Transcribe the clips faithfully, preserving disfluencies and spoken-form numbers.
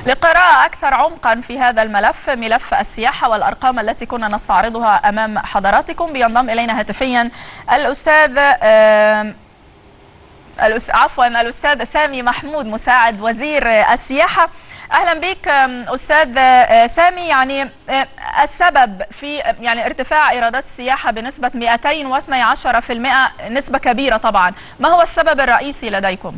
لقراءة أكثر عمقا في هذا الملف، ملف السياحة والأرقام التي كنا نستعرضها أمام حضراتكم، بينضم إلينا هاتفيا الأستاذ عفوا الأستاذ سامي محمود مساعد وزير السياحة. أهلا بك أستاذ سامي. يعني السبب في يعني ارتفاع إيرادات السياحة بنسبة مئتين واثني عشر بالمئة، نسبة كبيرة طبعا، ما هو السبب الرئيسي لديكم؟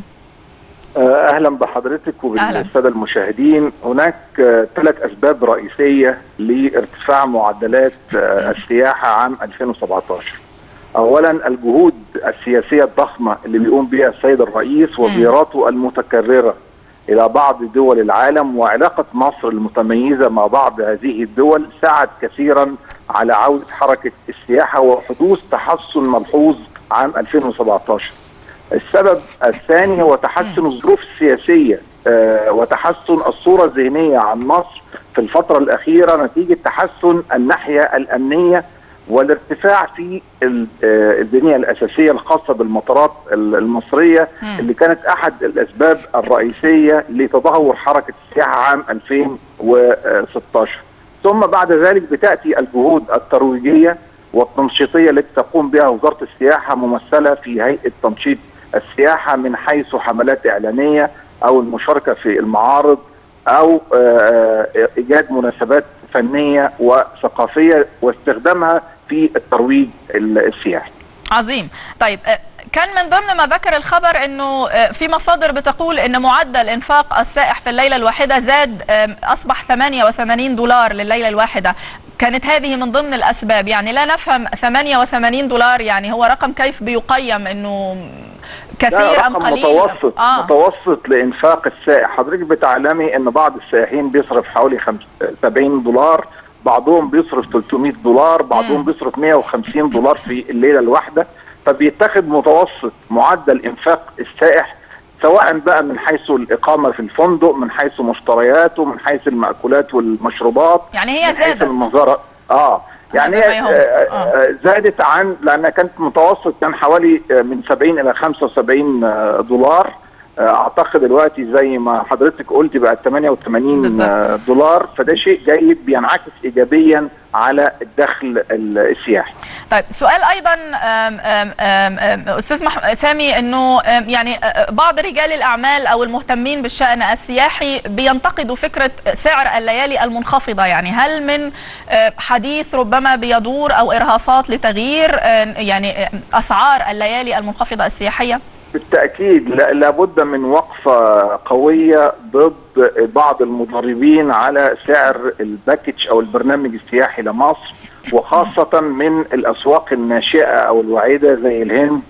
أهلا بحضرتك وبالسادة المشاهدين. هناك ثلاث أسباب رئيسية لارتفاع معدلات السياحة عام ألفين وسبعة عشر. أولا الجهود السياسية الضخمة اللي بيقوم بها السيد الرئيس وزياراته المتكررة إلى بعض دول العالم، وعلاقة مصر المتميزة مع بعض هذه الدول ساعد كثيرا على عودة حركة السياحة وحدوث تحسن ملحوظ عام ألفين وسبعة عشر. السبب الثاني هو تحسن الظروف السياسية آه وتحسن الصورة الذهنية عن مصر في الفترة الأخيرة نتيجة تحسن الناحية الأمنية والارتفاع في البنية الأساسية الخاصة بالمطارات المصرية اللي كانت أحد الأسباب الرئيسية لتدهور حركة السياحة عام ألفين وستة عشر. ثم بعد ذلك بتأتي الجهود الترويجية والتنشيطية التي تقوم بها وزارة السياحة ممثلة في هيئة تنشيط السياحة، من حيث حملات إعلانية أو المشاركة في المعارض أو إيجاد مناسبات فنية وثقافية واستخدامها في الترويج السياحي. عظيم. طيب، كان من ضمن ما ذكر الخبر انه في مصادر بتقول ان معدل انفاق السائح في الليله الواحده زاد، اصبح ثمانية وثمانين دولار لليله الواحده. كانت هذه من ضمن الاسباب؟ يعني لا نفهم ثمانية وثمانين دولار، يعني هو رقم كيف بيقيم؟ انه كثير ام قليل؟ متوسط آه. متوسط لانفاق السائح. حضرتك بتعلمي ان بعض السائحين بيصرف حوالي سبعين دولار، بعضهم بيصرف ثلاثمئة دولار، بعضهم بيصرف مئة وخمسين دولار في الليله الواحده. فبيتخذ متوسط معدل انفاق السائح، سواء بقى من حيث الاقامه في الفندق، من حيث مشترياته، من حيث المأكولات والمشروبات، يعني هي زادت، من حيث المزارع. اه يعني هي آه. زادت عن، لانها كانت متوسط كان حوالي من سبعين الى خمسة وسبعين دولار، اعتقد دلوقتي زي ما حضرتك قلتي بقى ثمانية وثمانين بالزبط. دولار. فده شيء جيد بينعكس ايجابيا على الدخل السياحي. طيب، سؤال ايضا أم أم أم استاذ سامي، انه يعني بعض رجال الاعمال او المهتمين بالشأن السياحي بينتقدوا فكرة سعر الليالي المنخفضة. يعني هل من حديث ربما بيدور او ارهاصات لتغيير يعني اسعار الليالي المنخفضة السياحية؟ بالتأكيد لابد من وقفة قوية ضد بعض المضاربين على سعر الباكج أو البرنامج السياحي لمصر، وخاصة من الأسواق الناشئة أو الوعيدة زي الهند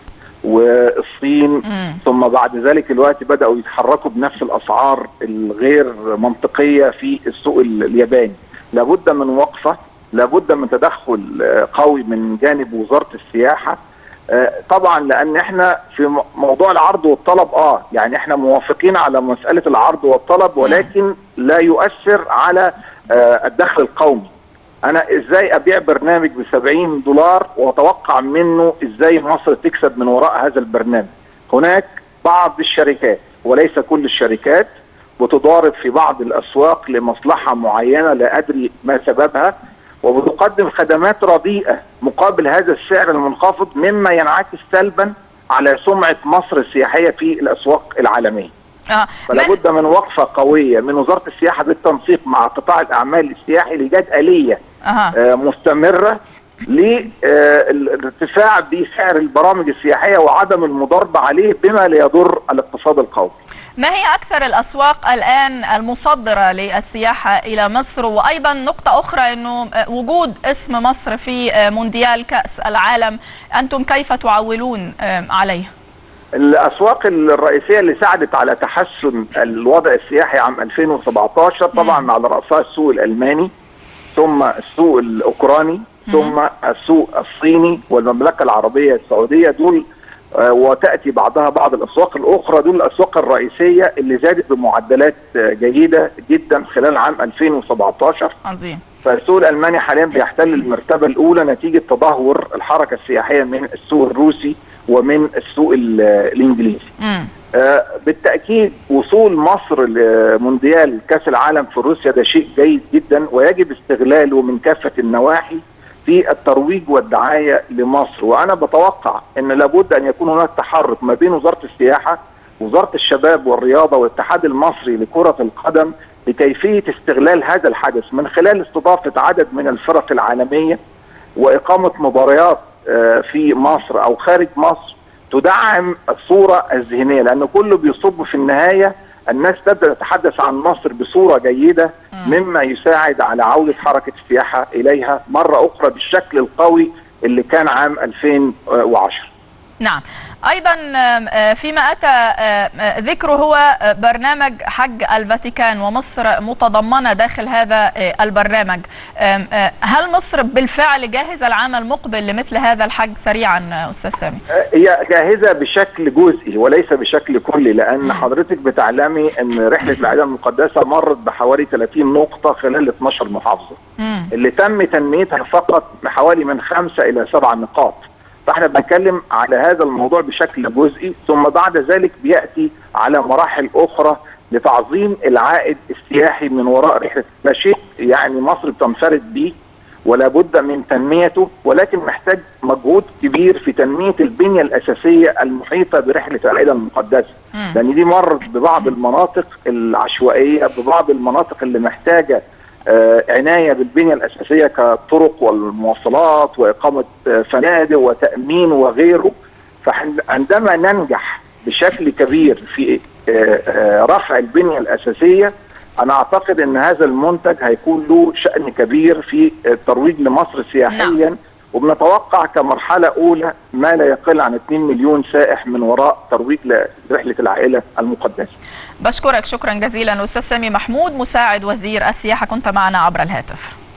والصين. ثم بعد ذلك الوقت بدأوا يتحركوا بنفس الأسعار الغير منطقية في السوق الياباني. لابد من وقفة، لابد من تدخل قوي من جانب وزارة السياحة. طبعا لان احنا في موضوع العرض والطلب اه يعني احنا موافقين على مسألة العرض والطلب، ولكن لا يؤثر على الدخل القومي. انا ازاي ابيع برنامج ب سبعين دولار واتوقع منه ازاي مصر تكسب من وراء هذا البرنامج؟ هناك بعض الشركات وليس كل الشركات بتضارب في بعض الاسواق لمصلحة معينة لا ادري ما سببها، وبتقدم خدمات رديئة مقابل هذا السعر المنخفض، مما ينعكس سلبا على سمعة مصر السياحية في الأسواق العالمية. آه. فلا بد من وقفة قوية من وزارة السياحة بالتنسيق مع قطاع الأعمال السياحي لإيجاد آلية آه. آه مستمرة للارتفاع بسعر البرامج السياحية وعدم المضاربة عليه بما لا يضر الاقتصاد القومي. ما هي أكثر الأسواق الآن المصدرة للسياحة إلى مصر؟ وأيضا نقطة أخرى، أنه وجود اسم مصر في مونديال كأس العالم، أنتم كيف تعولون عليه؟ الأسواق الرئيسية اللي ساعدت على تحسن الوضع السياحي عام ألفين وسبعة عشر طبعا م. على رأسها السوق الألماني، ثم السوق الأوكراني، ثم السوق الصيني والمملكة العربية السعودية. دول وتأتي بعدها بعض الأسواق الأخرى. دول الأسواق الرئيسية اللي زادت بمعدلات جيدة جدا خلال عام ألفين وسبعة عشر. عظيم. فالسوق الألماني حاليا بيحتل المرتبة الأولى نتيجة تدهور الحركة السياحية من السوق الروسي ومن السوق الإنجليزي. آه بالتاكيد وصول مصر لمونديال كاس العالم في روسيا ده شيء جيد جدا، ويجب استغلاله من كافه النواحي في الترويج والدعايه لمصر. وانا بتوقع ان لابد ان يكون هناك تحرك ما بين وزاره السياحه، وزاره الشباب والرياضه، والاتحاد المصري لكره القدم لكيفيه استغلال هذا الحدث من خلال استضافه عدد من الفرق العالميه واقامه مباريات في مصر او خارج مصر تدعم الصوره الذهنيه، لان كله بيصب في النهايه الناس تبدا تتحدث عن مصر بصوره جيده، مما يساعد على عوده حركه السياحه اليها مره اخرى بالشكل القوي اللي كان عام ألفين وعشرة. نعم. أيضا فيما أتى ذكره هو برنامج حج الفاتيكان، ومصر متضمنة داخل هذا البرنامج. هل مصر بالفعل جاهزة العام المقبل لمثل هذا الحج سريعا أستاذ سامي؟ هي جاهزة بشكل جزئي وليس بشكل كلي، لأن حضرتك بتعلمي أن رحلة العائلة المقدسة مرت بحوالي ثلاثين نقطة خلال اثناشر محافظة، اللي تم تنميتها فقط حوالي من خمسة إلى سبع نقاط. فاحنا بنتكلم على هذا الموضوع بشكل جزئي، ثم بعد ذلك بياتي على مراحل اخرى لتعظيم العائد السياحي من وراء رحله. ده شيء يعني مصر بتنفرد به ولا بد من تنميته، ولكن محتاج مجهود كبير في تنميه البنيه الاساسيه المحيطه برحله العائله المقدسه، لان دي مرت ببعض المناطق العشوائيه، ببعض المناطق اللي محتاجه عناية بالبنية الأساسية كالطرق والمواصلات وإقامة فنادق وتأمين وغيره. فعندما ننجح بشكل كبير في رفع البنية الأساسية، أنا أعتقد أن هذا المنتج هيكون له شأن كبير في الترويج لمصر سياحيا. وبنتوقع كمرحلة أولى ما لا يقل عن اثنين مليون سائح من وراء ترويج لرحلة العائلة المقدسة. بشكرك شكرا جزيلا أستاذ سامي محمود، مساعد وزير السياحة، كنت معنا عبر الهاتف.